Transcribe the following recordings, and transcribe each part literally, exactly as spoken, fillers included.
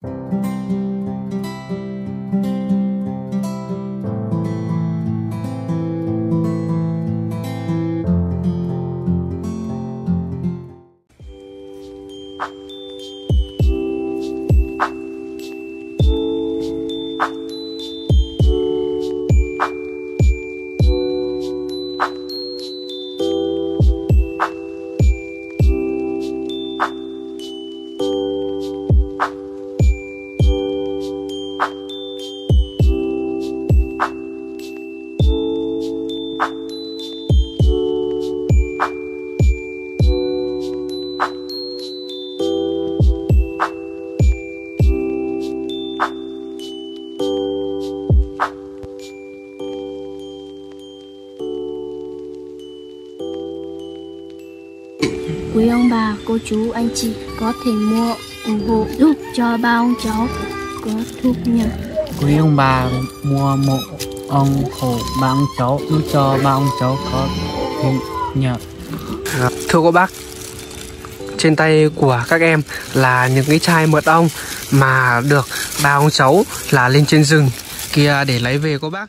Quý ông bà, cô chú, anh chị có thể mua ủng hộ giúp cho ba ông cháu có thu nhập. Quý ông bà mua mộ ông hộ ba ông cháu giúp cho ba ông cháu có thu nhập. À, thưa cô bác, trên tay của các em là những cái chai mật ong mà được ba ông cháu là lên trên rừng kia để lấy về cô bác.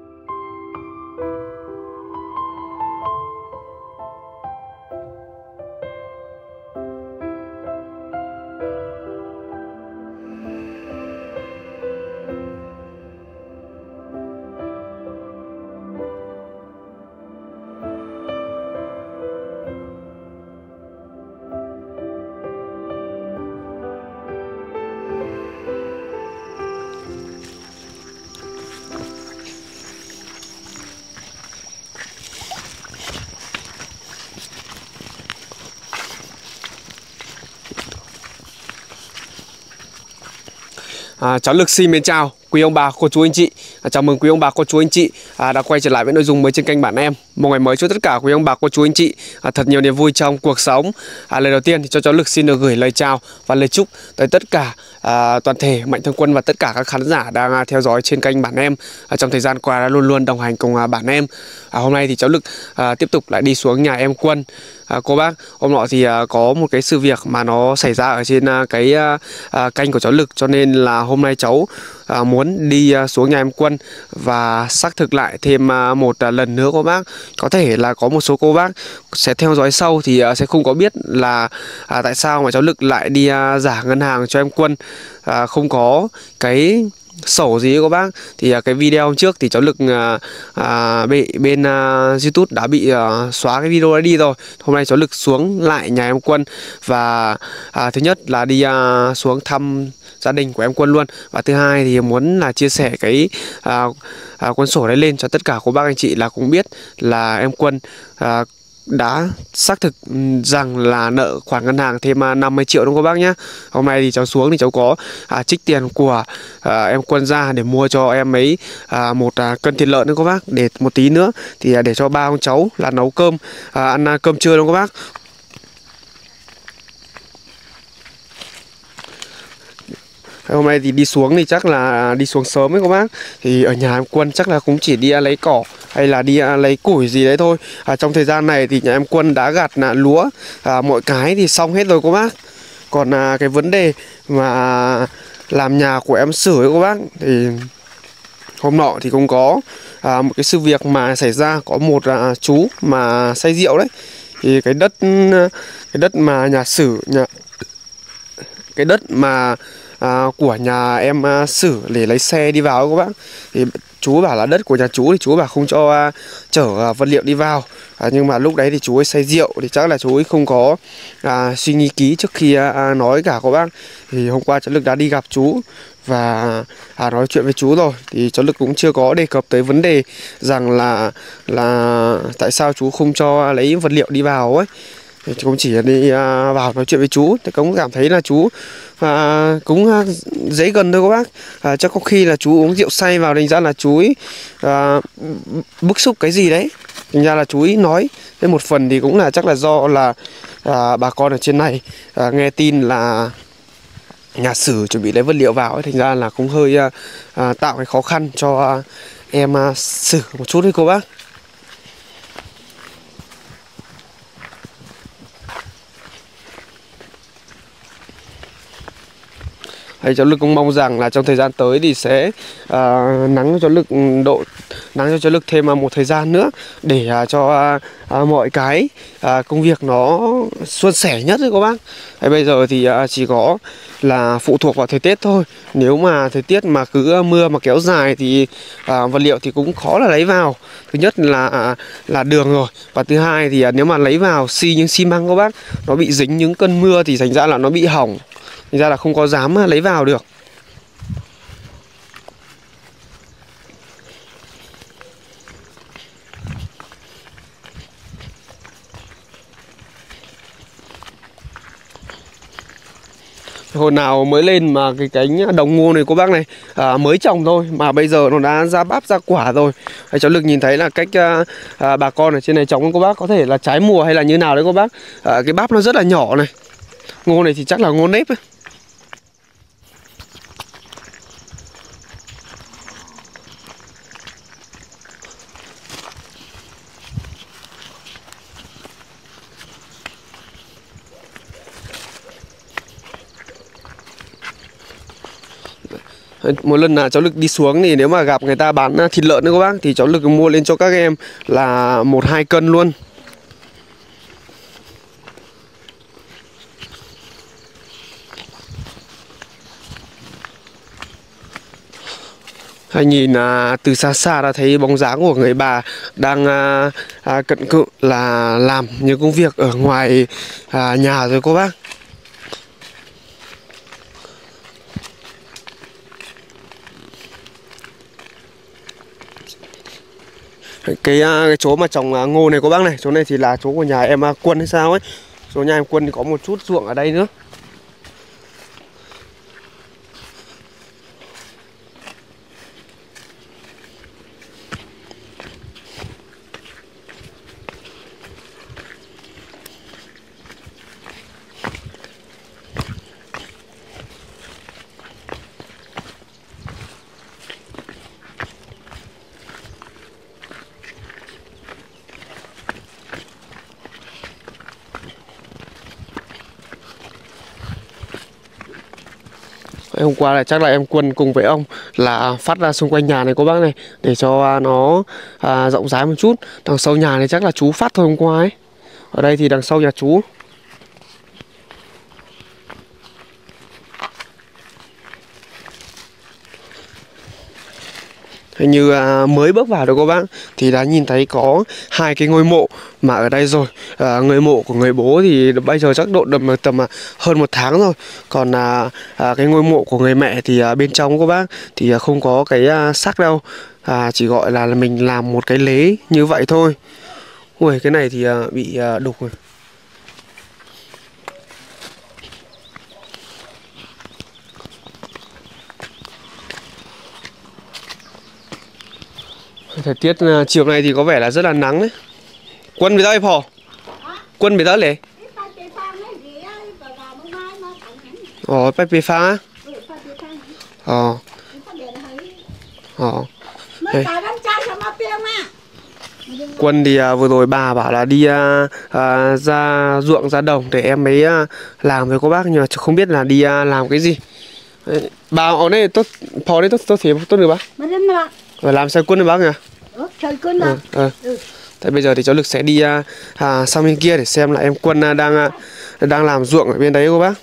À, cháu Lực xin mến chào quý ông bà, cô chú, anh chị. À, chào mừng quý ông bà, cô chú, anh chị à, đã quay trở lại với nội dung mới trên kênh Bản Em. Một ngày mới cho tất cả quý ông bà, cô chú, anh chị à, thật nhiều niềm vui trong cuộc sống. À, lời đầu tiên thì cho cháu Lực xin được gửi lời chào và lời chúc tới tất cả à, toàn thể Mạnh Thường Quân và tất cả các khán giả đang à, theo dõi trên kênh Bản Em à, trong thời gian qua đã luôn luôn đồng hành cùng à, Bản Em. À, hôm nay thì cháu Lực à, tiếp tục lại đi xuống nhà em Quân. À, cô bác, hôm nọ thì à, có một cái sự việc mà nó xảy ra ở trên à, cái à, à, kênh của cháu Lực, cho nên là hôm nay cháu à, muốn đi à, xuống nhà em Quân và xác thực lại thêm à, một à, lần nữa cô bác. Có thể là có một số cô bác sẽ theo dõi sau thì à, sẽ không có biết là à, tại sao mà cháu Lực lại đi à, giả ngân hàng cho em Quân, à, không có cái sổ gì ấy, các bác. Thì à, cái video hôm trước thì cháu Lực à, à, bị bên à, YouTube đã bị à, xóa cái video đấy đi rồi. Hôm nay cháu Lực xuống lại nhà em Quân và à, thứ nhất là đi à, xuống thăm gia đình của em Quân luôn, và thứ hai thì muốn là chia sẻ cái à, à, cuốn sổ đấy lên cho tất cả cô bác anh chị là cũng biết là em Quân à, đã xác thực rằng là nợ khoản ngân hàng thêm năm mươi triệu đúng không các bác nhé. Hôm nay thì cháu xuống thì cháu có à, trích tiền của à, em Quân ra để mua cho em ấy à, một à, cân thịt lợn nữa các bác, để một tí nữa thì à, để cho ba ông cháu là nấu cơm à, ăn à, cơm trưa đúng không các bác. Hôm nay thì đi xuống thì chắc là đi xuống sớm ấy các bác. Thì ở nhà em Quân chắc là cũng chỉ đi lấy cỏ hay là đi lấy củi gì đấy thôi. à, Trong thời gian này thì nhà em Quân đã gặt là lúa à, mọi cái thì xong hết rồi các bác. Còn à, cái vấn đề mà làm nhà của em Sử ấy các bác, thì hôm nọ thì cũng có à, một cái sự việc mà xảy ra. Có một à, chú mà say rượu đấy. Thì cái đất Cái đất mà nhà Sử nhà, Cái đất mà À, của nhà em à, Sử để lấy xe đi vào các bác, thì chú bảo là đất của nhà chú thì chú bảo không cho à, chở à, vật liệu đi vào. à, Nhưng mà lúc đấy thì chú ấy say rượu thì chắc là chú ấy không có à, suy nghĩ kỹ trước khi à, nói cả các bác. Thì hôm qua cháu Lực đã đi gặp chú và à, nói chuyện với chú rồi, thì cháu Lực cũng chưa có đề cập tới vấn đề rằng là là tại sao chú không cho lấy vật liệu đi vào ấy. Thì cũng chỉ đi à, vào nói chuyện với chú thì cũng cảm thấy là chú à, cũng à, dễ gần thôi các bác. à, Chắc có khi là chú uống rượu say vào, thành ra là chú ấy à, bức xúc cái gì đấy, thành ra là chú ấy nói. Thế một phần thì cũng là chắc là do là à, bà con ở trên này à, nghe tin là nhà Sử chuẩn bị lấy vật liệu vào ấy, thành ra là cũng hơi à, à, tạo cái khó khăn cho à, em à, Sử một chút đấy cô bác. Đấy, cháu Lực cũng mong rằng là trong thời gian tới thì sẽ à, nắng cho Lực độ nắng cho cháu Lực thêm một thời gian nữa để à, cho à, à, mọi cái à, công việc nó suôn sẻ nhất đấy các bác. Đấy, bây giờ thì à, chỉ có là phụ thuộc vào thời tiết thôi. Nếu mà thời tiết mà cứ mưa mà kéo dài thì à, vật liệu thì cũng khó là lấy vào. Thứ nhất là à, là đường rồi, và thứ hai thì à, nếu mà lấy vào xi những xi măng các bác, nó bị dính những cơn mưa thì thành ra là nó bị hỏng, thành ra là không có dám lấy vào được. Hồi nào mới lên mà cái cánh đồng ngô này cô bác này à, mới trồng thôi mà bây giờ nó đã ra bắp ra quả rồi. Đấy, cháu Lực nhìn thấy là cách à, à, bà con ở trên này trồng cô bác, có thể là trái mùa hay là như nào đấy cô bác. À, cái bắp nó rất là nhỏ này. Ngô này thì chắc là ngô nếp ấy. Một lần là cháu Lực đi xuống thì nếu mà gặp người ta bán thịt lợn nữa các bác thì cháu Lực mua lên cho các em là một hai cân luôn. Hay nhìn à, từ xa xa đã thấy bóng dáng của người bà đang à, à, cận cự là làm những công việc ở ngoài à, nhà rồi cô bác. Cái, cái chỗ mà trồng ngô này cô bác này, chỗ này thì là chỗ của nhà em Quân hay sao ấy. Chỗ nhà em Quân thì có một chút ruộng ở đây nữa. Hôm qua là chắc là em Quân cùng với ông là phát ra xung quanh nhà này cô bác này, để cho nó à, rộng rãi một chút. Đằng sau nhà này chắc là chú phát thôi hôm qua ấy. Ở đây thì đằng sau nhà chú. Hình như à, mới bước vào được cô bác thì đã nhìn thấy có hai cái ngôi mộ mà ở đây rồi. À, người mộ của người bố thì bây giờ chắc độ tầm tầm hơn một tháng rồi. Còn à, à, cái ngôi mộ của người mẹ thì à, bên trong cô bác thì à, không có cái à, xác đâu. À, chỉ gọi là, là mình làm một cái lế như vậy thôi. Ui, cái này thì à, bị à, đục rồi. Thời tiết uh, chiều nay thì có vẻ là rất là nắng đấy. Quân bị tới phò. Quân bị tới lệ. Ồ, phải bị phá. Ồ. Ồ. Quân thì uh, vừa rồi bà bảo là đi uh, uh, ra ruộng ra đồng để em mới uh, làm với cô bác, nhưng mà không biết là đi uh, làm cái gì. Đấy, bà ở đây tốt phò đây tốt tốt thì tốt được bác. Và làm sao Quân được bác nhỉ? Ờ, trời Quân mà. Ừ, ừ. Thế bây giờ thì cháu Lực sẽ đi à, à, sang bên kia để xem là em Quân à, đang à, đang làm ruộng ở bên đấy cô bác.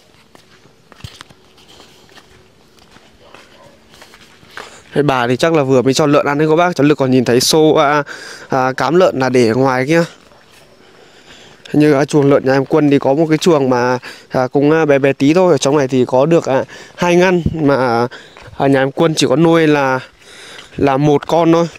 Thế bà thì chắc là vừa mới cho lợn ăn đấy cô bác. Cháu Lực còn nhìn thấy xô à, à, cám lợn là để ở ngoài kia. Như à, chuồng lợn nhà em Quân thì có một cái chuồng mà à, cũng à, bé bé tí thôi. Ở trong này thì có được à, hai ngăn mà à, nhà em Quân chỉ có nuôi là là một con thôi.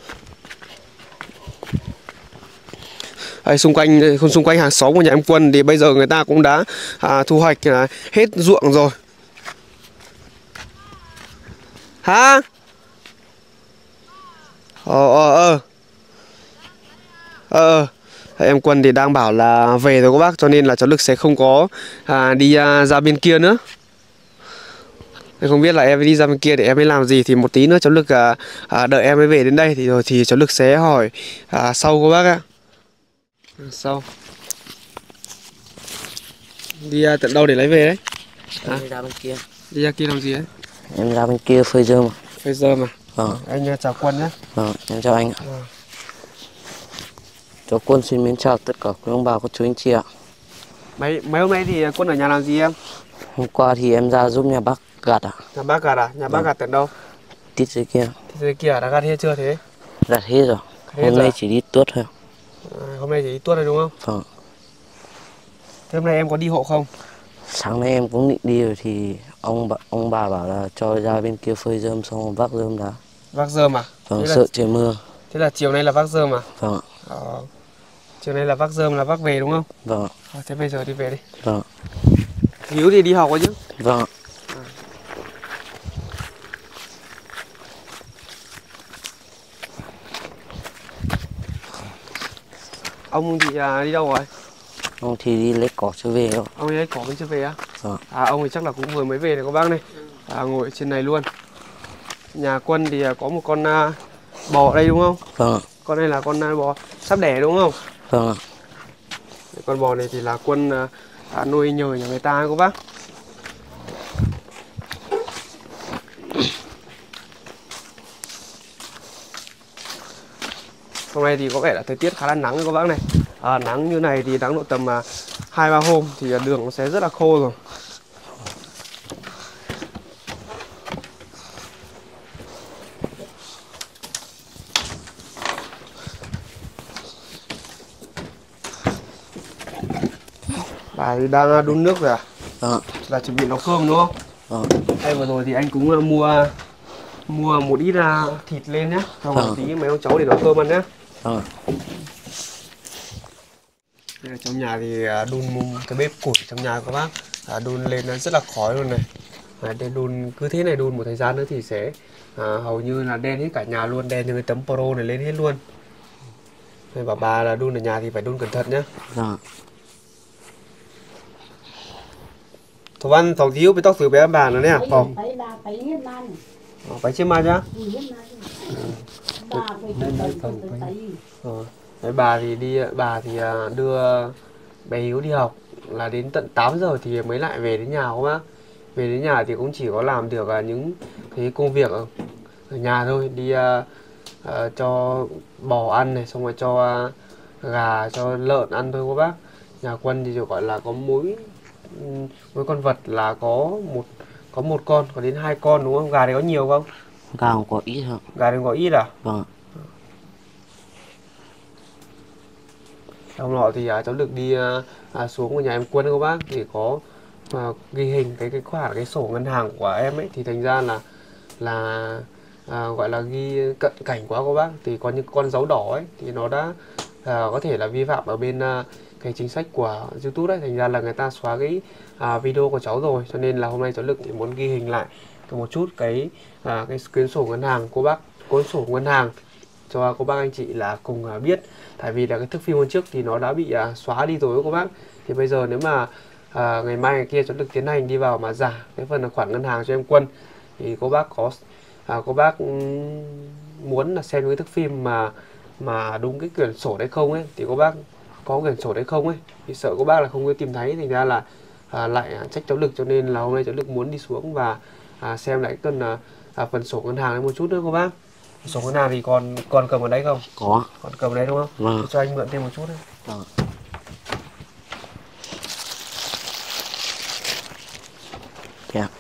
Đấy, xung quanh không xung quanh hàng xóm của nhà em Quân thì bây giờ người ta cũng đã à, thu hoạch à, hết ruộng rồi. Hả? Ờ ờ ờ. Ờ. Em Quân thì đang bảo là về rồi các bác, cho nên là cháu Lực sẽ không có à, đi à, ra bên kia nữa. Không biết là em đi ra bên kia để em mới làm gì, thì một tí nữa cháu Lực à, à, đợi em mới về đến đây thì rồi thì cháu Lực sẽ hỏi à, sau cô bác ạ. Sau đi à, tận đâu để lấy về đấy? À? Ra bên kia. Đi ra kia làm gì ấy? Em ra bên kia phơi rơm. Phơi rơm à? Vâng. Anh chào Quân nhé. Vâng, em chào anh ạ. Vâng. Cháu Quân xin mến chào tất cả quý ông bà, cô chú anh chị ạ. Mấy mấy hôm nay thì Quân ở nhà làm gì em? Hôm qua thì em ra giúp nhà bác gặt ạ. Nhà bác gặt à? Nhà bác Vâng. gặt tận đâu? Tít dưới kia. Thì dưới kia đã gặt hết chưa thế? Gặt hết rồi. Hết Hôm rồi nay à? chỉ đi tuốt thôi. À, hôm nay chỉ đi tuốt thôi đúng không? Vâng. Thế hôm nay em có đi hộ không? Sáng nay em cũng định đi rồi thì ông bà, ông bà bảo là cho ra bên kia phơi rơm xong rồi vác rơm đá. Vác rơm à? Vâng, Thế là, sợ trời mưa. thế là chiều nay là vác rơm à? Vâng ạ. Ờ, chiều nay là vác rơm là vác về đúng không? Vâng ạ. À, thế bây giờ đi về đi. Vâng ạ. Hiếu thì đi học ấy chứ? Vâng ạ. Ông thì à, đi đâu rồi? Ông thì đi lấy cỏ trở về rồi. Ông đi lấy cỏ mới chưa về á? Vâng. À, ông thì chắc là cũng vừa mới về này các bác này. À, ngồi ở trên này luôn. Nhà Quân thì à, có một con à, bò ở đây đúng không? Vâng ạ. Con này là con à, bò sắp đẻ đúng không? Vâng ạ. Con bò này thì là Quân à, à, nuôi nhờ nhà người ta ấy các bác. Hôm nay thì có vẻ là thời tiết khá là nắng các bác này. À, nắng như này thì nắng độ tầm à, hai ba hôm thì đường nó sẽ rất là khô rồi. Bà thì đang đun nước rồi à? Vâng ạ. Là chuẩn bị nấu cơm đúng không? Vâng. Đây vừa rồi thì anh cũng uh, mua mua một ít uh, thịt lên nhá. Xong rồi Vâng. tí mấy ông cháu để nấu cơm ăn nhá. Vâng ạ. Đây là trong nhà thì uh, đun cái bếp củi trong nhà các bác. Uh, đun lên nó rất là khói luôn này. À, đây đun cứ thế này đun một thời gian nữa thì sẽ uh, hầu như là đen hết cả nhà luôn, đen như cái tấm pro này lên hết luôn. Nên bảo bà là đun ở nhà thì phải đun cẩn thận nhá. Vâng ạ. Thổ văn thầu thiếu bị tóc từ bé bà nữa nè. Phòng. Phải là phải hết man. Ờ, phải chiêm mai nhá. Ừ, hết man. Bà phải tự tự tự tự. Ờ. Đấy, bà thì đi bà thì à, đưa bé Hiếu đi học là đến tận tám giờ thì mới lại về đến nhà các bác. Về đến nhà thì cũng chỉ có làm được à, những cái công việc ở, ở nhà thôi, đi à, à, cho bò ăn này, xong rồi cho à, gà, cho lợn ăn thôi các bác. Nhà Quân thì gọi là có mỗi mỗi con vật là có một có một con, có đến hai con đúng không? Gà thì có nhiều không? Gà không có ít không? Gà thì có ít à? Vâng ạ. Hôm nọ thì à, cháu được đi à, à, xuống của nhà em Quân các bác thì có à, ghi hình cái cái khoản cái sổ ngân hàng của em ấy, thì thành ra là là à, gọi là ghi cận cảnh quá các bác, thì có những con dấu đỏ ấy thì nó đã à, có thể là vi phạm ở bên à, cái chính sách của YouTube đấy, thành ra là người ta xóa cái à, video của cháu rồi, cho nên là hôm nay cháu Lực thì muốn ghi hình lại một chút cái à, cái quyển sổ ngân hàng cô bác, cuốn sổ ngân hàng cho cô bác anh chị là cùng à, biết. Tại vì là cái thức phim hôm trước thì nó đã bị à, xóa đi rồi cô bác, thì bây giờ nếu mà à, ngày mai ngày kia cháu Lực tiến hành đi vào mà giả cái phần khoản ngân hàng cho em Quân thì cô bác có à, cô bác um, muốn là xem cái thức phim mà mà đúng cái quyển sổ đấy không ấy, thì cô bác có quyển sổ đấy không ấy, thì sợ cô bác là không có tìm thấy, thành ra là à, lại à, trách cháu Lực, cho nên là hôm nay cháu Lực muốn đi xuống và à, xem lại cần à, à, phần sổ ngân hàng đấy một chút nữa cô bác. Sổ ngân hàng thì còn còn cầm ở đây không? Có. Còn cầm ở đây đúng không? Vâng. Cho anh mượn thêm một chút đấy. Vâng. Yeah.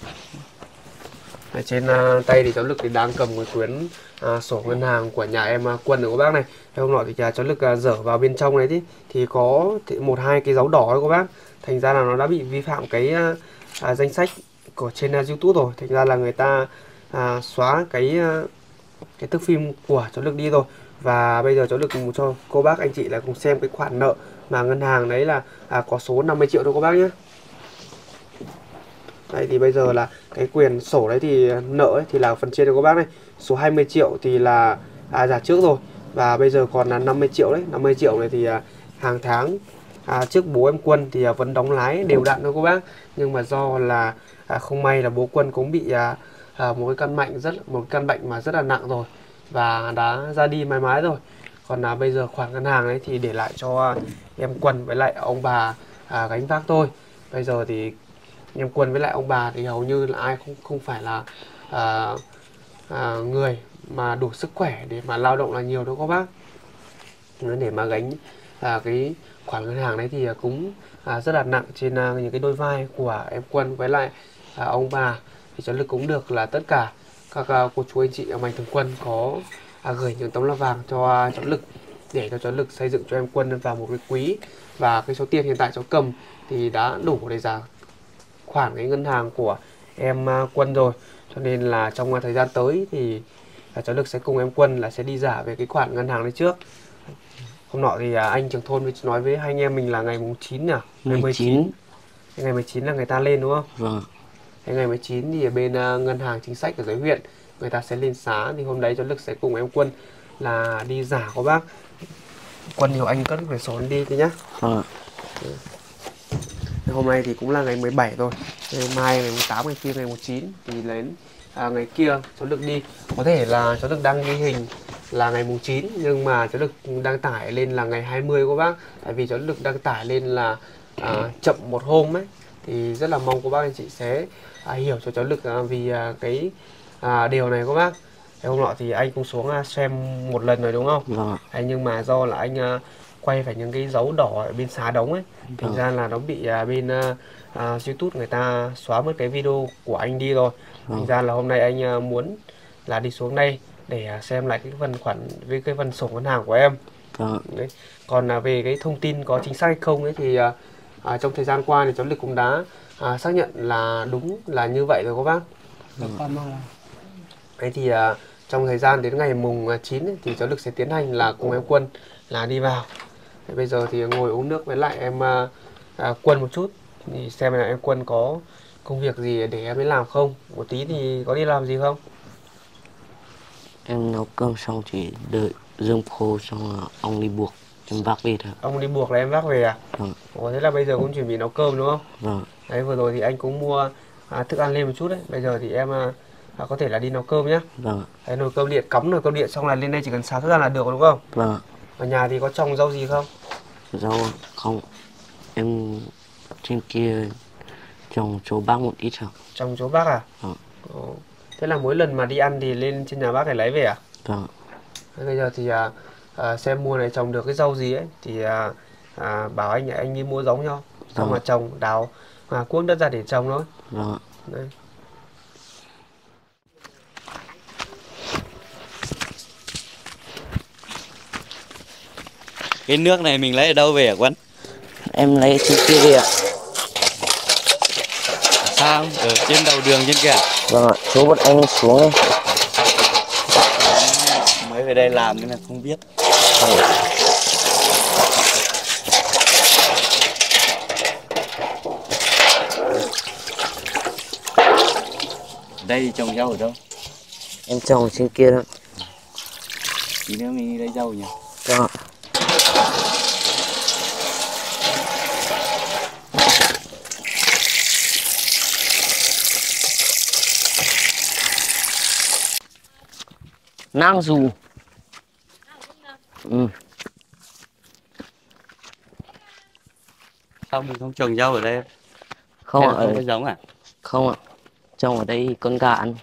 Ở trên uh, tay thì cháu Lực thì đang cầm cái quyển uh, sổ ngân hàng của nhà em uh, Quân rồi các bác này. Thế hôm nọ thì uh, cháu Lực uh, dở vào bên trong này thì thì có thì một hai cái dấu đỏ đấy các bác. Thành ra là nó đã bị vi phạm cái uh, uh, danh sách của trên uh, YouTube rồi. Thành ra là người ta uh, xóa cái uh, cái thước phim của cháu Lực đi rồi. Và bây giờ cháu Lực cùng cho cô bác anh chị là cùng xem cái khoản nợ mà ngân hàng đấy là à, có số năm mươi triệu thôi cô bác nhé. Đây thì bây giờ là cái quyền sổ đấy thì nợ ấy, thì là phần trên của các bác này. Số hai mươi triệu thì là à, trả trước rồi. Và bây giờ còn là năm mươi triệu đấy. năm mươi triệu này thì à, hàng tháng à, trước bố em Quân thì à, vẫn đóng lái đều đặn thôi các bác. Nhưng mà do là à, không may là bố Quân cũng bị à, à, một cái căn bệnh rất một căn bệnh mà rất là nặng rồi và đã ra đi mãi mãi rồi. Còn là bây giờ khoản ngân hàng ấy thì để lại cho à, em Quân với lại ông bà à, gánh vác thôi. Bây giờ thì em Quân với lại ông bà thì hầu như là ai không không phải là à, à, người mà đủ sức khỏe để mà lao động là nhiều đâu các bác. Để mà gánh à, cái khoản ngân hàng đấy thì cũng à, rất là nặng trên à, những cái đôi vai của em Quân với lại à, ông bà. Thì cháu Lực cũng được là tất cả các à, cô chú anh chị ở Mạnh Thường Quân có à, gửi những tấm lá vàng cho à, cháu Lực để cho cháu Lực xây dựng cho em Quân vào một cái quỹ, và cái số tiền hiện tại cháu cầm thì đã đủ để trả khoản cái ngân hàng của em à, Quân rồi. Cho nên là trong à, thời gian tới thì à, cháu Lực sẽ cùng em Quân là sẽ đi giả về cái khoản ngân hàng đấy trước. Hôm nọ thì à, anh trưởng thôn với nói với hai anh em mình là ngày mùng chín nhỉ? Ngày mười chín. Ngày mười chín là người ta lên đúng không? Vâng. Cái ngày mười chín thì ở bên uh, ngân hàng chính sách ở dưới huyện người ta sẽ lên xá, thì hôm đấy cháu Lực sẽ cùng em Quân là đi giả có bác. Quân nhiều anh cất về sổ đi thế nhá. Vâng. Hôm nay thì cũng là ngày mười bảy rồi. Ngày mai ngày mùng tám, ngày kia ngày mùng chín thì đến à, ngày kia cháu Lực đi. Có thể là cháu Lực đang ghi hình là ngày mùng chín nhưng mà cháu Lực đăng tải lên là ngày hai mươi các bác. Tại vì cháu Lực đăng tải lên là à, chậm một hôm ấy, thì rất là mong các bác anh chị sẽ à, hiểu cho cháu Lực à, vì à, cái à, điều này các bác. Thế hôm nọ thì anh cũng xuống à, xem một lần rồi đúng không? Vâng. Đấy, nhưng mà do là anh à, quay phải những cái dấu đỏ ở bên xá đống ấy, thành ra là nó bị à, bên à, à, YouTube người ta xóa mất cái video của anh đi rồi. Thành ra là hôm nay anh à, muốn là đi xuống đây để à, xem lại cái phần khoản với cái phần sổ ngân hàng của em. Vâng. Đấy. Còn à, về cái thông tin có chính xác hay không ấy thì à, à, trong thời gian qua thì cháu Lực cũng đã à, xác nhận là đúng là như vậy rồi các bác. Đấy thì à, trong thời gian đến ngày mùng chín ấy, thì cháu Lực sẽ tiến hành là cùng em Quân là đi vào. Thế bây giờ thì ngồi uống nước với lại em à, à, Quân một chút thì xem là em Quân có công việc gì để em ấy làm không. Một tí thì có đi làm gì không? Em nấu cơm xong chỉ đợi rơm khô xong là ông đi buộc em vác về thôi. Ông đi buộc là em vác về à? Vâng. Ồ, thế là bây giờ cũng chuẩn bị nấu cơm đúng không? Vâng. Đấy, vừa rồi thì anh cũng mua à, thức ăn lên một chút đấy. Bây giờ thì em à, à, có thể là đi nấu cơm nhá. Vâng. Đấy, nồi cơm điện, cắm nồi cơm điện xong là lên đây chỉ cần xào thức ăn là được đúng không? Vâng. Ở nhà thì có trồng rau gì không? Rau không, em trên kia trồng chỗ bác một ít thôi. Trồng chỗ bác à? Vâng. Ồ. Thế là mỗi lần mà đi ăn thì lên trên nhà bác để lấy về à? Vâng. Thế bây giờ thì à, à, xem mua này trồng được cái rau gì ấy thì à, à, bảo anh anh đi mua giống nhau, xong Vâng. mà trồng đào mà cuốc đất ra để trồng thôi. Vâng. Đấy. Cái nước này mình lấy ở đâu về hả Quân? Em lấy trên kia về ạ. Sao? Ở trên đầu đường trên kia à? Vâng ạ, chỗ bọn anh xuống ấy. Mới về đây làm nên là không biết. Đây trồng rau ở đâu? Em trồng trên kia đó. Tí nữa mình đi lấy rau nhỉ? Vâng ạ. Nang dù. Ừ. Sao mình không trồng rau ở đây? Không Hay ạ. là không ở- có giống à? Không ạ. Trồng ở đây con gà ăn.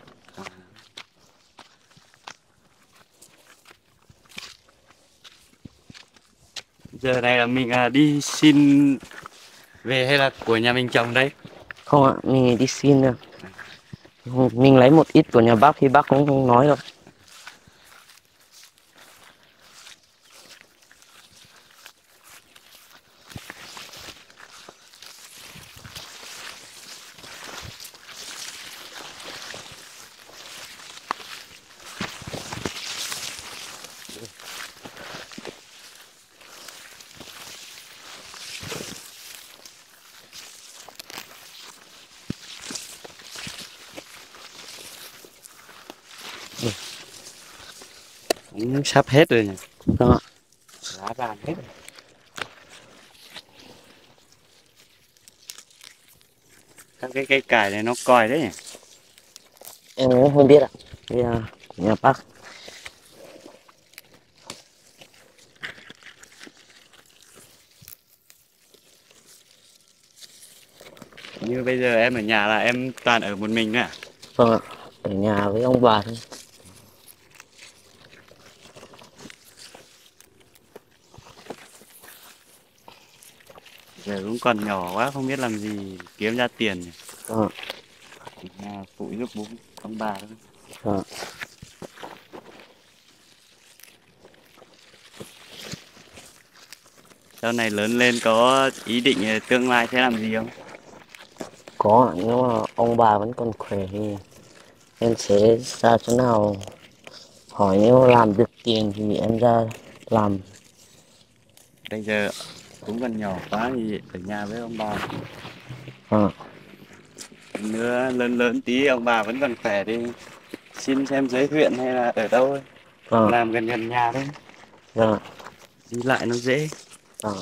Giờ này là mình à, đi xin về hay là của nhà mình trồng đây? Không ạ, mình đi xin nữa. Mình lấy một ít của nhà bác thì bác cũng không nói đâu. Cũng sắp hết rồi nhỉ? Vâng ạ. Lá vàng hết rồi. Các cái cây cải này nó còi đấy nhỉ? Em cũng không biết ạ. Đây là của nhà bác. Như bây giờ em ở nhà là em toàn ở một mình à? Vâng ạ, ở nhà với ông bà thôi. Giờ cũng còn nhỏ quá không biết làm gì kiếm ra tiền nhỉ. Vâng. Nhà phụ giúp bố ông bà thôi. Vâng. Sau này lớn lên có ý định tương lai sẽ làm gì không? Có ạ, nếu mà ông bà vẫn còn khỏe thì em sẽ ra chỗ nào hỏi, nếu làm được tiền thì em ra làm. Bây giờ cũng còn nhỏ quá thì ở nhà với ông bà. Vâng. Nữa lớn lớn tí ông bà vẫn còn khỏe đi xin xem dưới huyện hay là ở đâu ấy. Vâng. Làm gần gần nhà thôi. Vâng. Đi lại nó dễ. Vâng.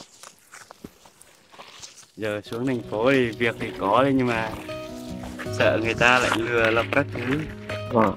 Giờ xuống thành phố thì việc thì có đấy nhưng mà sợ người ta lại lừa lọc các thứ. Vâng.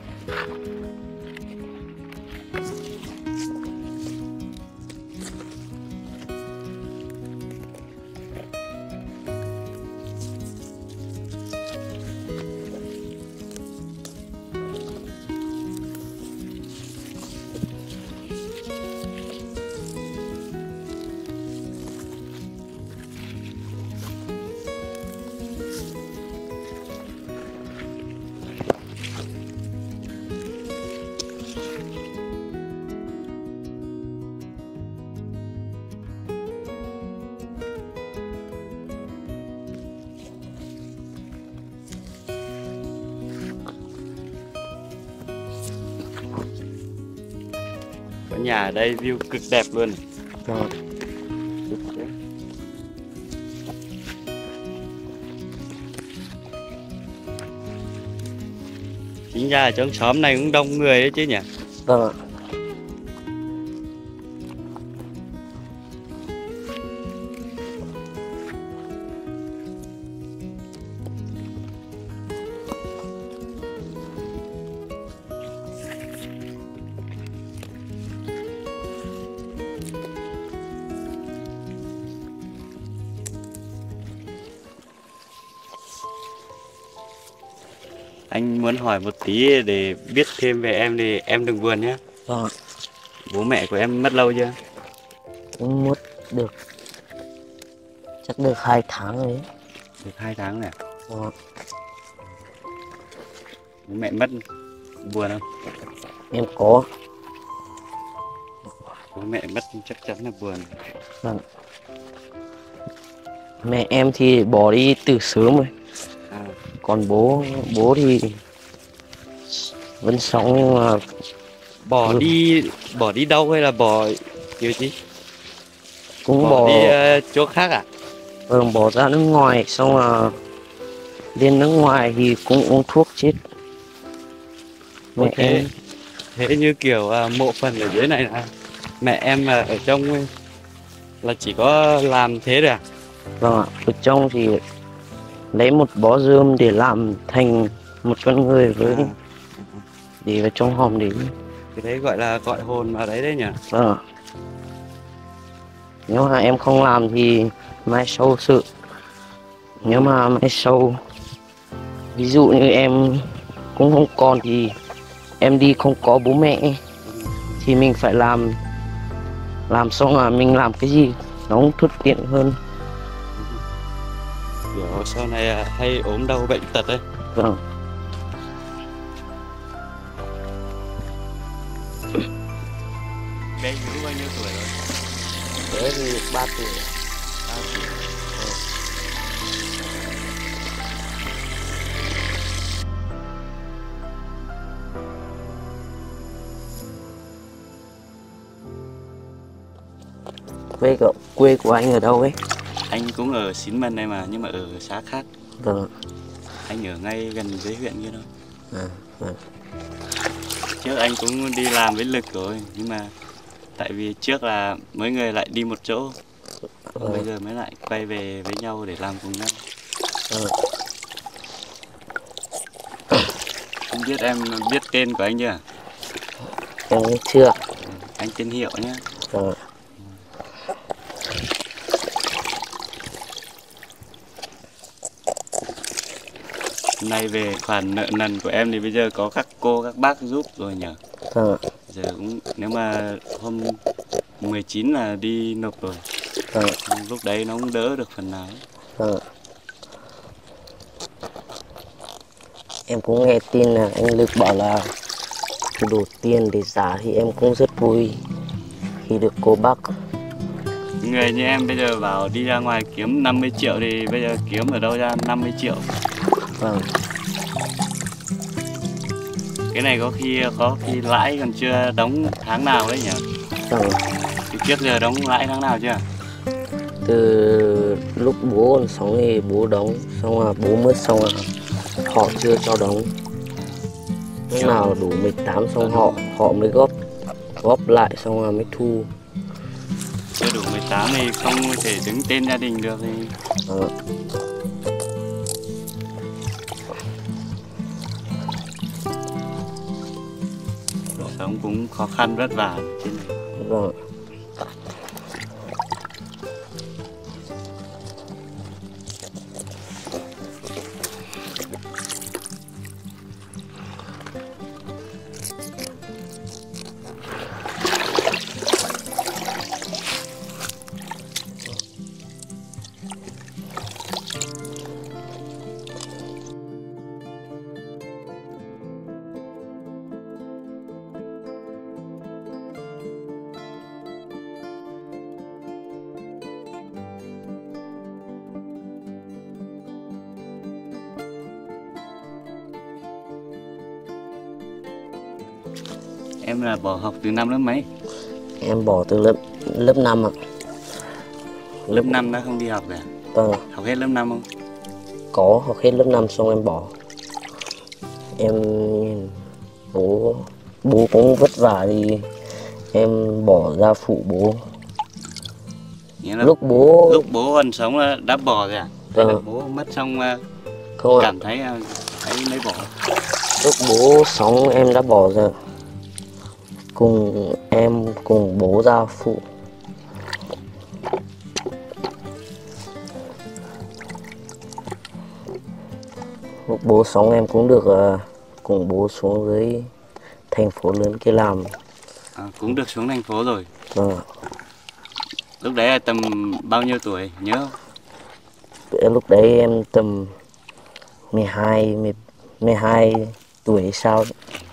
Có nhà ở đây view cực đẹp luôn. Vâng. Chính ra ở trong xóm này cũng đông người đấy chứ nhỉ? Vâng ạ. Anh muốn hỏi một tí để biết thêm về em thì em đừng buồn nhé. Vâng. Bố mẹ của em mất lâu chưa? Cũng mất được chắc được hai tháng rồi đấy. Được hai tháng này. Vâng. Bố mẹ mất buồn không? Em có. Bố mẹ mất chắc chắn là buồn. Vâng. Mẹ em thì bỏ đi từ sớm rồi. À. Còn bố bố thì vẫn sống nhưng mà Bỏ ừ. đi bỏ đi đâu hay là bỏ kiểu gì? cũng Bỏ, bỏ, đi uh, chỗ khác à? vâng, bỏ ra nước ngoài, xong là lên nước ngoài thì cũng uống thuốc chết. Mẹ thế, em thế như kiểu uh, mộ phần ở dưới này là mẹ em uh, ở trong ấy, là chỉ có làm thế rồi à? vâng ạ, ở trong thì lấy một bó rơm để làm thành một con người với À. để vào trong hòm để. Cái đấy gọi là gọi hồn vào đấy đấy nhỉ? Vâng ạ. Nếu mà em không làm thì mai sau sự. Nếu mà mai sau ví dụ như em cũng không còn thì em đi không có bố mẹ thì mình phải làm làm xong là mình làm cái gì nó cũng thuận tiện hơn. Kiểu sau này uh, hay ốm đau bệnh tật đấy. Vâng. Bé Hiếu bao nhiêu tuổi rồi? Thế thì ba tuổi. Ba tuổi. Quê của quê của anh ở đâu ấy? Anh cũng ở Xín Mần đây mà nhưng mà ở xã khác. Vâng. Anh ở ngay gần dưới huyện kia thôi. À, vâng. Trước anh cũng đi làm với Lực rồi nhưng mà tại vì trước là mấy người lại đi một chỗ, Vâng. bây giờ mới lại quay về với nhau để làm cùng nhau. Vâng. Không biết em biết tên của anh chưa? Em chưa. Anh tên Hiệu nhé. Vâng. nay về khoản nợ nần của em thì bây giờ có các cô các bác giúp rồi nhỉ? Vâng ạ. Giờ cũng nếu mà hôm mười chín là đi nộp rồi. Vâng. Lúc đấy nó cũng đỡ được phần nào. Vâng. Em cũng nghe tin là anh Lực bảo là đủ tiền để giá thì em cũng rất vui khi được cô bác. Người như em bây giờ bảo đi ra ngoài kiếm năm mươi triệu thì bây giờ kiếm ở đâu ra năm mươi triệu? Vâng. Cái này có khi có khi lãi còn chưa đóng tháng nào đấy nhỉ? Vâng. Thì trước giờ đóng lãi tháng nào chưa? Từ lúc bố còn sống thì bố đóng, xong là bố mất xong là họ chưa cho đóng. Lúc nào đủ mười tám xong họ họ mới góp góp lại xong là mới thu. Chưa đủ mười tám thì không thể đứng tên gia đình được thì. Vâng. Cuộc sống cũng khó khăn vất vả trên này. Vâng. Em là bỏ học từ năm lớp mấy? Em bỏ từ lớp lớp năm ạ. Lớp năm đã không đi học rồi à? Vâng. Học hết lớp năm không? Có học hết lớp năm xong em bỏ. Em bố bố cũng vất vả thì em bỏ ra phụ bố. Nghĩa là Lúc bố lúc bố còn sống là đã bỏ rồi à? Hay là Vâng. bố mất xong không ạ. cảm thấy thấy mới bỏ? Lúc bố sống em đã bỏ rồi. Cùng em cùng bố ra phụ. Lúc bố sống em cũng được uh, cùng bố xuống dưới thành phố lớn kia làm. À, cũng được xuống thành phố rồi. Vâng ạ. Lúc đấy là tầm bao nhiêu tuổi nhớ không? Lúc đấy em tầm mười hai, mười hai tuổi hay sao.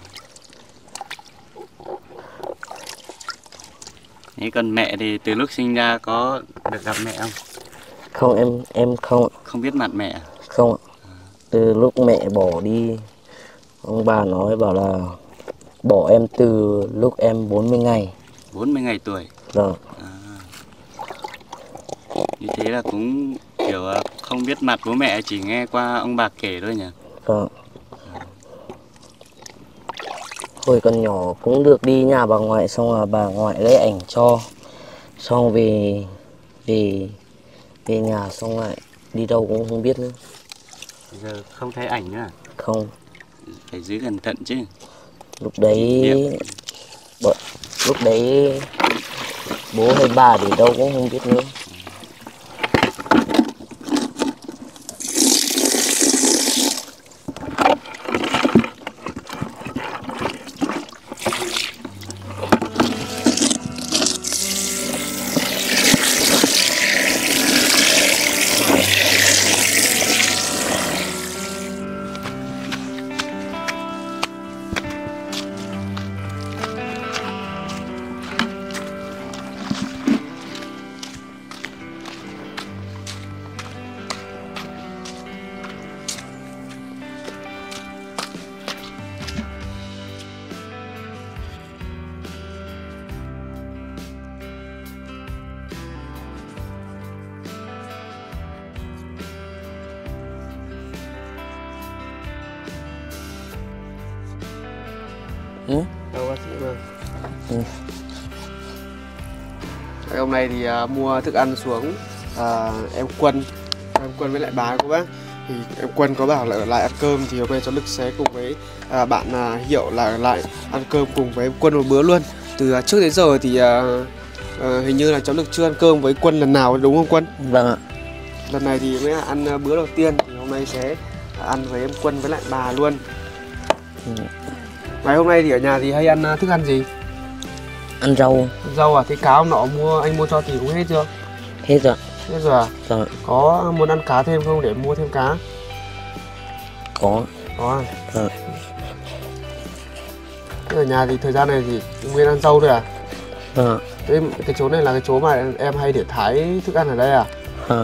Thế còn mẹ thì từ lúc sinh ra có được gặp mẹ không? Không, em em không ạ. Không biết mặt mẹ à? Không ạ. Từ lúc mẹ bỏ đi, ông bà nói bảo là bỏ em từ lúc em bốn mươi ngày. bốn mươi ngày tuổi. Vâng. À. Như thế là cũng kiểu không biết mặt bố mẹ, chỉ nghe qua ông bà kể thôi nhỉ? Vâng. Hồi còn nhỏ cũng được đi nhà bà ngoại, xong là bà ngoại lấy ảnh cho. Xong về về về nhà xong lại đi đâu cũng không biết nữa. Giờ không thấy ảnh nữa à? Không. Phải giữ cẩn thận chứ. Lúc đấy bợ, lúc đấy bố hay bà để đâu cũng không biết nữa. Ừ? Đâu bác sĩ Vương. Ừ. Ngày hôm nay thì uh, mua thức ăn xuống uh, em Quân em Quân với lại bà của bác. Thì em Quân có bảo là ở lại ăn cơm, thì hôm nay cháu Lực sẽ cùng với uh, bạn uh, Hiệu là ở lại ăn cơm cùng với em Quân một bữa luôn. Từ uh, trước đến giờ thì uh, uh, hình như là cháu Lực chưa ăn cơm với Quân lần nào, đúng không Quân? Vâng ạ. Lần này thì mới ăn uh, bữa đầu tiên, thì hôm nay sẽ ăn với em Quân với lại bà luôn. Ừ. Ngày hôm nay thì ở nhà thì hay ăn thức ăn gì? Ăn rau. Rau à? Thế cá hôm nọ mua anh mua cho thì cũng hết chưa? Hết rồi. Hết rồi à? Rồi. Có muốn ăn cá thêm không để mua thêm cá? Có. Có à? Rồi. Thế ở nhà thì thời gian này thì nguyên ăn rau thôi à? Rồi. Thế cái chỗ này là cái chỗ mà em hay để thái thức ăn ở đây à? Rồi.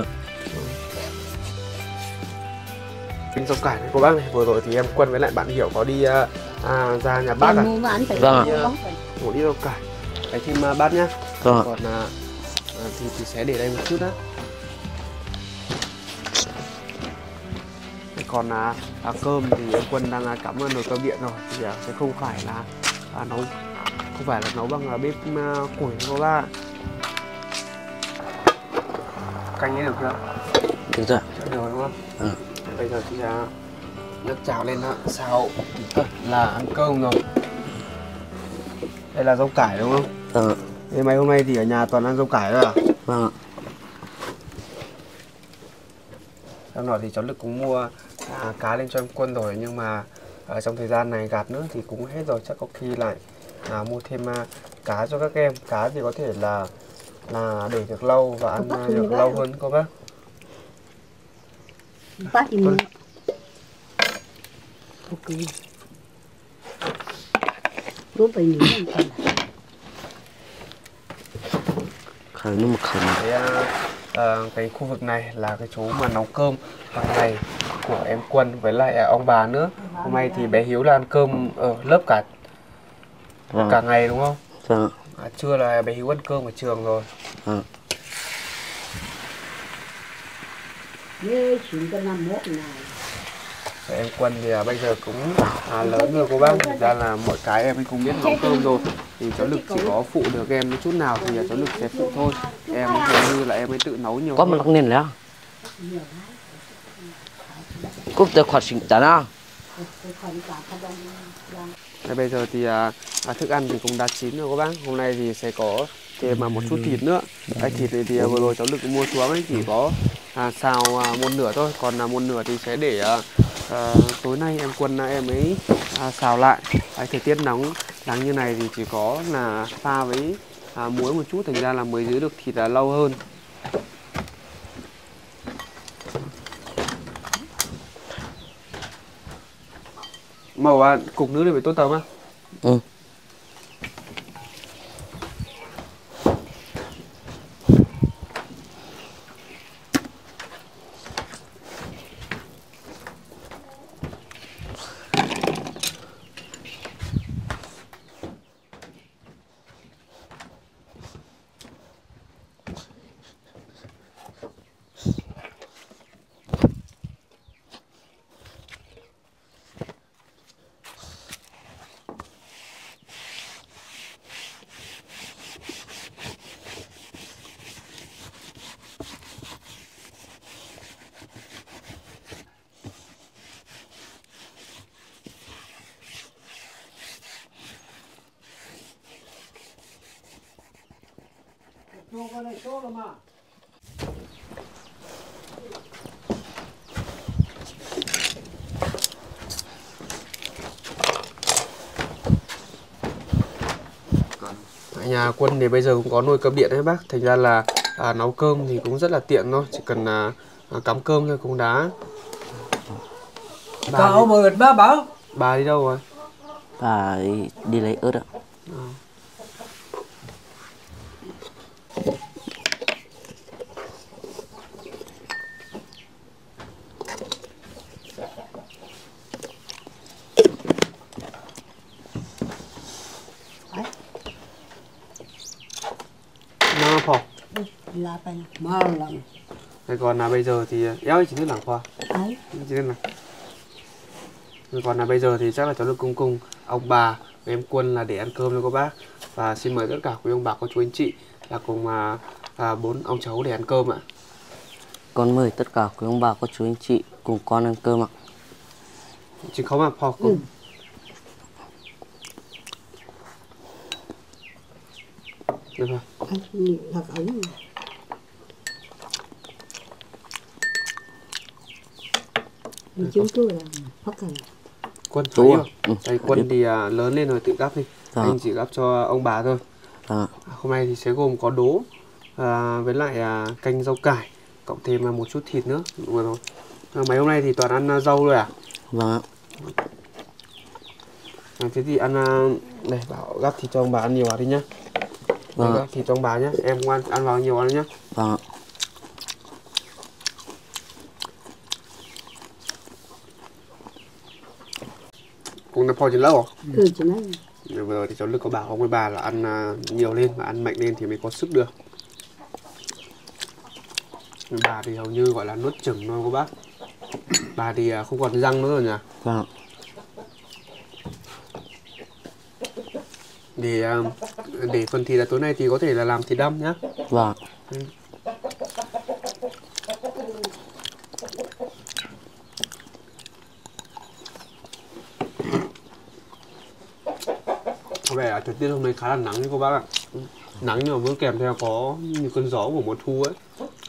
Rau cải này cô bác này, vừa rồi thì em Quân với lại bạn Hiểu có đi à, ra nhà bác à? Vâng. Ngủ đi rau cải. Cái thêm uh, bát nhá. Vâng. Còn à, à, thì, thì sẽ để đây một chút đó. Còn à, à, cơm thì em Quân đang à, cắm nồi cơm điện rồi thì à, sẽ không phải là à, nấu không phải là nấu bằng à, bếp à, củi cô bác. Canh ấy được chưa? Được rồi. Được rồi đúng không? Ừ. Bây giờ thì à, nước chảo lên đó, xào là ăn cơm rồi. Đây là rau cải đúng không? Vâng. Thế mấy hôm nay thì ở nhà toàn ăn rau cải thôi à? Vâng. Sau đó thì cháu Lực cũng mua à, cá lên cho em Quân rồi, nhưng mà ở trong thời gian này gạt nước thì cũng hết rồi, chắc có khi lại à, mua thêm à, cá cho các em. Cá thì có thể là là để được lâu và ăn à, được lâu hơn cô bác. Bác thì mua. Ok. Lúc bây giờ ăn cần. Khởi nó một khởi. Cái, à, à, cái khu vực này là cái chỗ mà nấu cơm hàng ngày của em Quân với lại à, ông bà nữa. Hôm nay thì bé Hiếu là ăn cơm ở lớp cả Vâng. cả ngày đúng không? Vâng. À, trưa là bé Hiếu ăn cơm ở trường rồi. Vâng. Nếu chuyện cái năm mốt này. Em Quân thì à, bây giờ cũng à, lớn rồi cô bác, thực ra là mọi cái em cũng biết nấu cơm rồi, thì cháu Lực chỉ có phụ được em chút nào thì cháu Lực sẽ phụ thôi. Em hầu như là em mới tự nấu nhiều Có hơn. một lắc nền nữa. Cúp tới khỏi sinh tán à. Đây, bây giờ thì à, à, thức ăn thì cũng đã chín rồi các bác. Hôm nay thì sẽ có thêm mà một chút thịt nữa. Cái thịt này thì à, vừa rồi cháu Lực mua xuống ấy, chỉ có à, xào à, một nửa thôi, còn là một nửa thì sẽ để à, à, tối nay em Quân à, em ấy à, xào lại. Đấy, thời tiết nóng nắng như này thì chỉ có là pha với à, muối một chút, thành ra là mới giữ được thịt là lâu hơn. Màu à, cục nước này phải tốt tầm á. Ừ. Ở nhà Quân thì bây giờ cũng có nồi cơm điện đấy bác, thành ra là à, nấu cơm thì cũng rất là tiện thôi, chỉ cần à, à, cắm cơm thôi cũng đã. Bà Cậu mượt ba bảo. Bà đi đâu rồi? Bà đi, đi lấy ớt ạ. À. Nó phò. Là phải mau lắm. Thế còn là bây giờ thì éo chỉ biết lảng khoa. Ấy. Chỉ biết là. Thế còn là bây giờ thì chắc là cháu Lực cùng cùng ông bà với em Quân là để ăn cơm thôi các bác. Và xin mời tất cả quý ông bà cô chú anh chị là cùng mà à, bốn ông cháu để ăn cơm ạ. Con mời tất cả quý ông bà, cô chú anh chị cùng con ăn cơm ạ. Chứ không mà phò cùng. Ừ. Được rồi. Thật ống. Vì chúng tôi là phát cả. Quân Chú thấy à? chưa? Đây Quân thì à, lớn lên rồi tự gắp đi. Dạ. Anh chỉ gắp cho ông bà thôi. Dạ. Hôm nay thì sẽ gồm có đố à, với lại à, canh rau cải, cộng thêm à, một chút thịt nữa. Đúng rồi. À, mấy hôm nay thì toàn ăn à, rau thôi à? Vâng. À, thế thì ăn à, này bảo gắp thịt cho ông bà ăn nhiều vào đi nhá. Vâng. Gắp thịt cho ông bà nhá. Em cũng ăn ăn vào nhiều vào nhá. Vâng. Cùng nạp phò trên lâu à? Ừ chứ nói. Vừa rồi thì cháu Lực có bảo ông với bà là ăn à, nhiều lên và ăn mạnh lên thì mới có sức được. Bà thì hầu như gọi là nuốt chửng thôi cô bác. Bà thì à, không còn răng nữa rồi nhỉ? Vâng. Để à, để phần thịt là tối nay thì có thể là làm thịt đâm nhá. Vâng. Có vẻ là thời tiết hôm nay khá là nắng đấy cô bác ạ. Nắng nhưng mà vẫn kèm theo có những cơn gió của mùa thu ấy.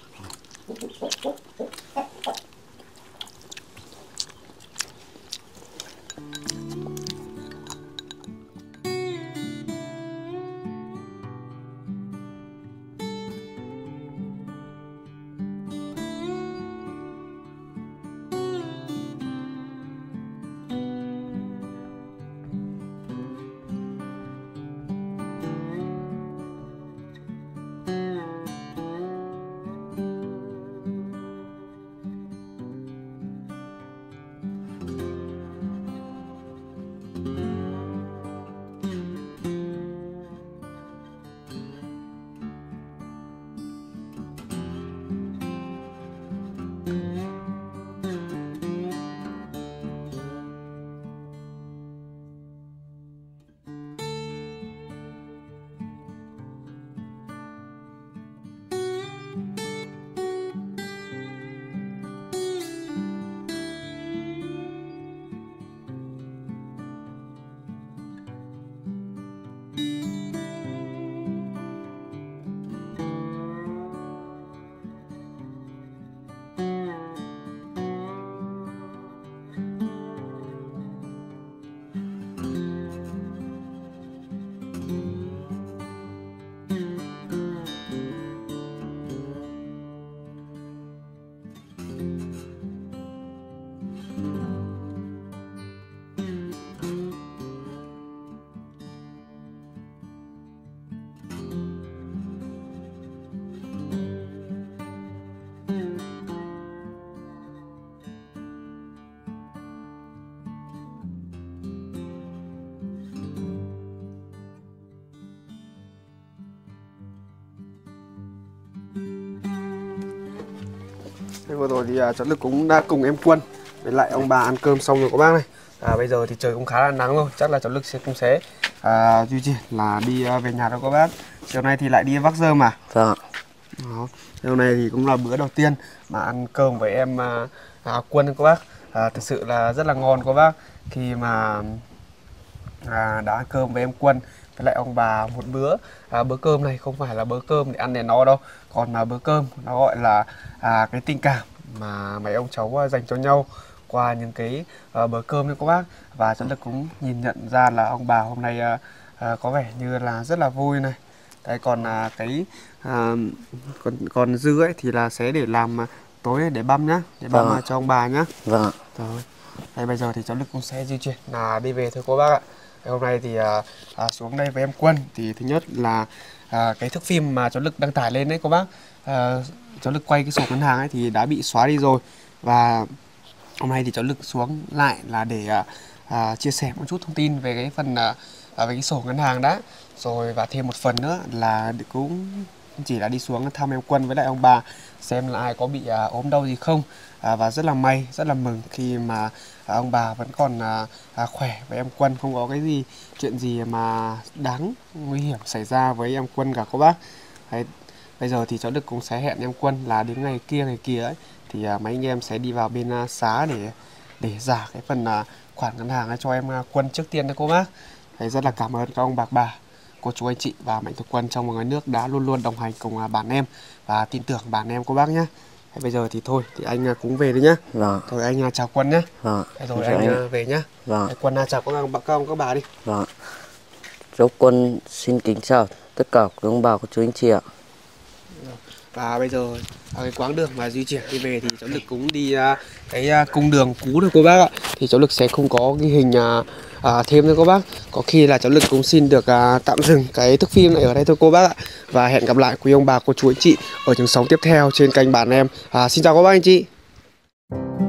Thế vừa rồi thì à, cháu Lực cũng đã cùng em Quân với lại ông bà ăn cơm xong rồi các bác này. À, bây giờ thì trời cũng khá là nắng rồi, chắc là cháu Lực sẽ cũng sẽ à, duy trì là đi à, về nhà đâu các bác. Chiều nay thì lại đi vác rơm mà. Vâng. Đó. Hôm nay thì cũng là bữa đầu tiên mà ăn cơm với em à, à, Quân các bác. À, thực sự là rất là ngon các bác khi mà à, đã ăn cơm với em Quân với lại ông bà một bữa. À, bữa cơm này không phải là bữa cơm để ăn để no đâu, còn là bữa cơm nó gọi là à, cái tình cảm mà mấy ông cháu dành cho nhau qua những cái uh, bữa cơm đấy các bác. Và chúng ta cũng nhìn nhận ra là ông bà hôm nay uh, uh, có vẻ như là rất là vui này. Đấy, còn uh, cái uh, còn còn dư ấy thì là sẽ để làm uh, tối để băm nhá, để băm Vâng. uh, cho ông bà nhá. Vâng. Rồi. Đây bây giờ thì cháu Lực cũng sẽ di chuyển là đi về thôi cô bác ạ. Hôm nay thì à, à, xuống đây với em Quân thì thứ nhất là à, cái thước phim mà cháu Lực đăng tải lên đấy cô bác, à, cháu Lực quay cái sổ ngân hàng ấy thì đã bị xóa đi rồi. Và hôm nay thì cháu Lực xuống lại là để à, à, chia sẻ một chút thông tin về cái phần à, về cái sổ ngân hàng đã. Rồi và thêm một phần nữa là cũng chỉ là đi xuống thăm em Quân với lại ông bà xem là ai có bị à, ốm đau gì không. À, và rất là may, rất là mừng khi mà à, ông bà vẫn còn à, à, khỏe với em Quân, không có cái gì chuyện gì mà đáng nguy hiểm xảy ra với em Quân cả các bác. Đấy, bây giờ thì cháu Đức cũng sẽ hẹn em Quân là đến ngày kia ngày kia ấy thì à, mấy anh em sẽ đi vào bên à, xá để để giả cái phần à, khoản ngân hàng cho em à, Quân trước tiên đấy cô bác. Đấy, rất là cảm ơn các ông bác bà, cô chú anh chị và Mạnh Thường Quân trong một ngày nước đã luôn luôn đồng hành cùng à, bản em và tin tưởng bản em cô bác nhé. Bây giờ thì thôi thì anh cũng về đi nhá. Vâng. Rồi anh chào Quân nhá. Vâng. Rồi anh, anh về nhá. Vâng. Quân chào các ông, các ông các bà đi. Vâng. Cháu Quân xin kính chào tất cả quý ông bà cô chú anh chị ạ. Và bây giờ ở cái quãng đường mà di chuyển đi về thì cháu Lực cũng đi uh, cái uh, cung đường cũ rồi cô bác ạ. Thì cháu Lực sẽ không có ghi hình uh, uh, thêm nữa cô bác. Có khi là cháu Lực cũng xin được uh, tạm dừng cái thước phim này ở đây thôi cô bác ạ. Và hẹn gặp lại quý ông bà cô chú anh chị ở những sóng tiếp theo trên kênh Bản Em. uh, Xin chào các bác anh chị.